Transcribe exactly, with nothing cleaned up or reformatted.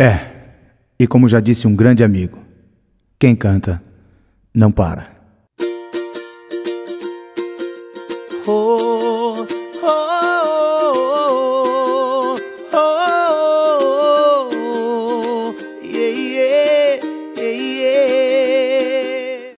É, e como já disse um grande amigo, quem canta não para. Oh.